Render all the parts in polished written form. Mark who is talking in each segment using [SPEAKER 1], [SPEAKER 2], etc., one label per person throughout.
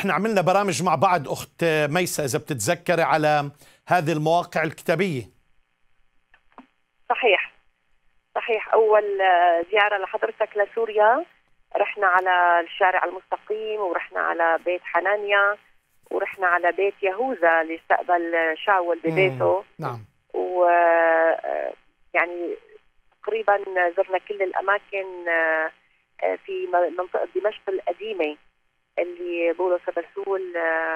[SPEAKER 1] احنا عملنا برامج مع بعض أخت ميسة إذا بتتذكري على هذه المواقع الكتابية.
[SPEAKER 2] صحيح صحيح. أول زيارة لحضرتك لسوريا رحنا على الشارع المستقيم، ورحنا على بيت حنانيا، ورحنا على بيت يهوذا اللي استقبل شاول ببيته.
[SPEAKER 1] نعم.
[SPEAKER 2] و يعني تقريبا زرنا كل الأماكن في منطقة دمشق القديمة اللي بولس الرسول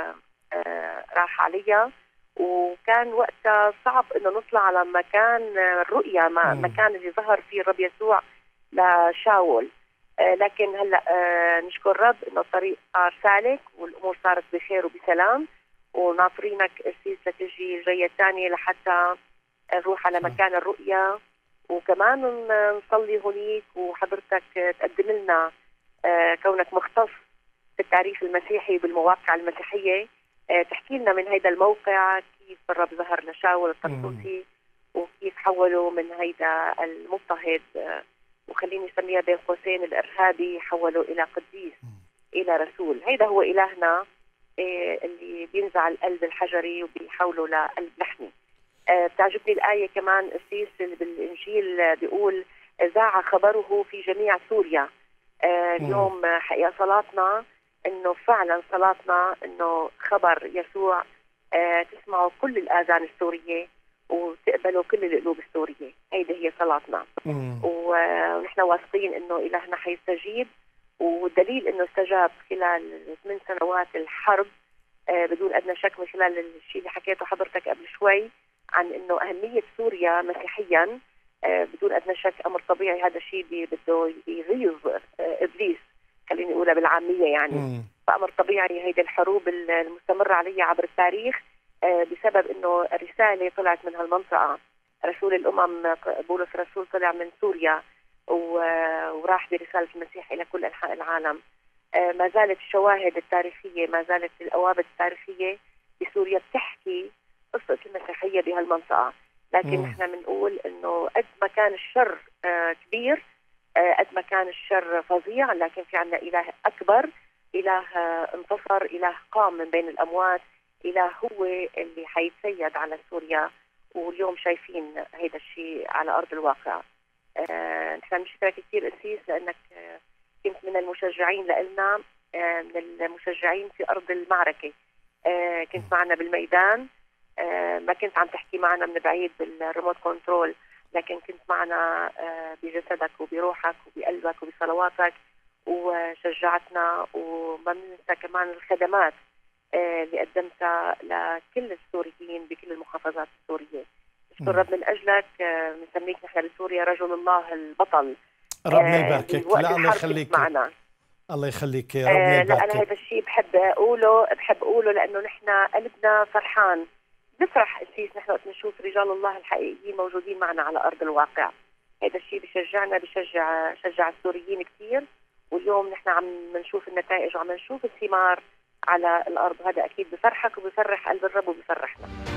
[SPEAKER 2] راح عليها، وكان وقتها صعب انه نطلع على مكان الرؤيا، مكان اللي ظهر فيه الرب يسوع لشاول. لكن هلا نشكر رب انه الطريق صار سالك والامور صارت بخير وبسلام، وناطرينك السيس لتجي الجايه الثانيه لحتى نروح على مكان الرؤيا، وكمان نصلي هنيك وحضرتك تقدم لنا كونك مختص في التاريخ المسيحي بالمواقع المسيحيه، تحكي لنا من هيدا الموقع كيف الرب ظهر لشاول الطرطوسي وكيف حولوا من هيدا المضطهد وخليني اسميها بين قوسين الارهابي، حولوا الى قديس، الى رسول. هيدا هو الهنا اللي بينزع القلب الحجري وبيحوله لقلب لحمي. بتعجبني الآية كمان السيس اللي بالإنجيل بيقول ذاع خبره في جميع سوريا. اليوم حقيقة صلاتنا إنه فعلا صلاتنا إنه خبر يسوع تسمعوا كل الآذان السورية وتقبلوا كل القلوب السورية. هيدي هي صلاتنا، ونحن واثقين إنه إلهنا حيستجيب، والدليل إنه استجاب خلال 8 سنوات الحرب بدون أدنى شك، من خلال الشيء اللي حكيته حضرتك قبل شوي عن انه اهميه سوريا مسيحيا بدون ادنى شك امر طبيعي. هذا الشيء بده يغيظ ابليس، خليني اقولها بالعاميه يعني. فامر طبيعي هيدي الحروب المستمره عليها عبر التاريخ بسبب انه الرساله طلعت من هالمنطقه. رسول الامم بولس الرسول طلع من سوريا وراح برساله المسيح الى كل انحاء العالم. ما زالت الشواهد التاريخيه، ما زالت الأوابد التاريخيه بسوريا بتحكي قصة المسيحية بهالمنطقة. لكن نحن بنقول انه قد ما كان الشر كبير، قد ما كان الشر فظيع، لكن في عنا إله أكبر، إله انتصر، إله قام من بين الأموات، إله هو اللي حيتسيد على سوريا. واليوم شايفين هيدا الشيء على أرض الواقع. نحن بنشكرك كثير أسيس لأنك كنت من المشجعين لإلنا، من المشجعين في أرض المعركة. كنت معنا بالميدان، ما كنت عم تحكي معنا من بعيد بالريموت كنترول، لكن كنت معنا بجسدك وبروحك وبقلبك وبصلواتك، وشجعتنا. وما بننسى كمان الخدمات اللي قدمتها لكل السوريين بكل المحافظات السورية. نشكر رب من أجلك. بنسميك نحن بسوريا رجل الله البطل.
[SPEAKER 1] ربنا يباركك. لا الله يخليك،
[SPEAKER 2] معنا.
[SPEAKER 1] الله يخليك، ربنا يباركك.
[SPEAKER 2] لا أنا هذا الشيء بحب أقوله لأنه نحن قلبنا فرحان. نفرح أسيس نحن وقت نشوف رجال الله الحقيقيين موجودين معنا على أرض الواقع. هذا الشيء بشجعنا، بشجع السوريين كثير. واليوم نحن عم نشوف النتائج وعم نشوف الثمار على الأرض. هذا أكيد بفرحك وبفرح قلب الرب وبفرحنا.